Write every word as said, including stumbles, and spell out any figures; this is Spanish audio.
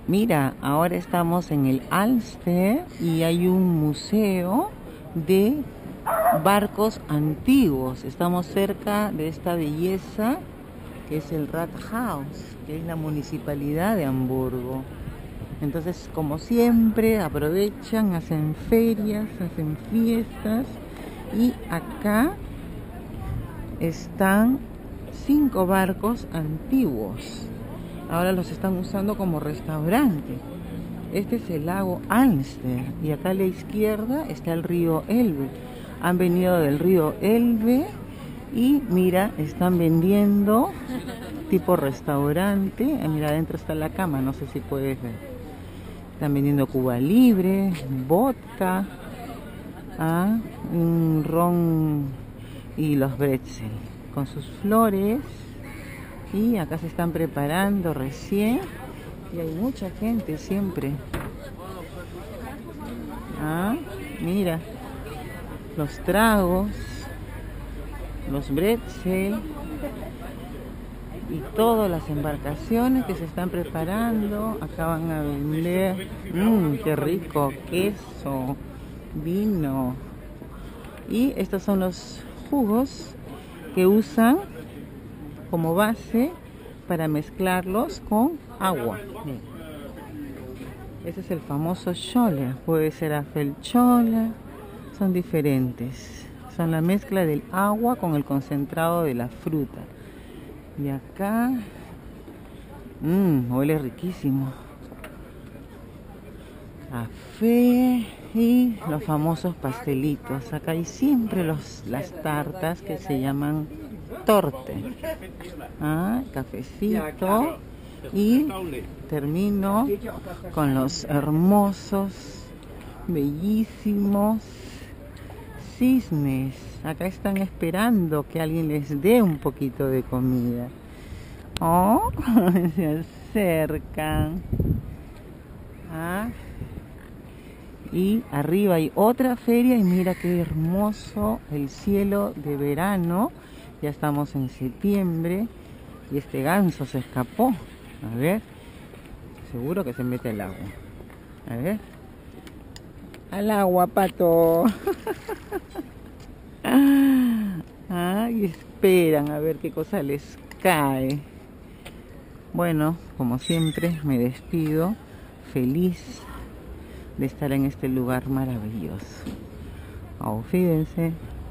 Mira, ahora estamos en el Alster y hay un museo de barcos antiguos. Estamos cerca de esta belleza que es el Rathaus, que es la municipalidad de Hamburgo. Entonces, como siempre, aprovechan, hacen ferias, hacen fiestas y acá están cinco barcos antiguos. Ahora los están usando como restaurante. Este es el lago Alster y acá a la izquierda está el río Elbe. Han venido del río Elbe y mira, están vendiendo tipo restaurante. Ah, mira, adentro está la cama, no sé si puedes ver. Están vendiendo Cuba Libre, vodka, ah, un ron y los bretzel con sus flores. Y acá se están preparando recién y hay mucha gente siempre. Ah, mira, los tragos, los bretzel y todas las embarcaciones que se están preparando. Acá van a vender, mmm, qué rico, queso, vino. Y estos son los jugos que usan como base para mezclarlos con agua. Este es el famoso Scholle, puede ser Apfelschorle, son diferentes. Son la mezcla del agua con el concentrado de la fruta. Y acá, mmm, huele riquísimo. Café y los famosos pastelitos. Acá hay siempre los, las tartas que se llaman torte. Ah, cafecito. Y termino con los hermosos, bellísimos cisnes. Acá están esperando que alguien les dé un poquito de comida. Oh, se acercan. Ah, y arriba hay otra feria y mira qué hermoso el cielo de verano. Ya estamos en septiembre y este ganso se escapó. A ver, seguro que se mete al agua. A ver, al agua, pato. Ah, y esperan a ver qué cosa les cae. Bueno, como siempre, me despido feliz de estar en este lugar maravilloso. Auf Wiedersehen.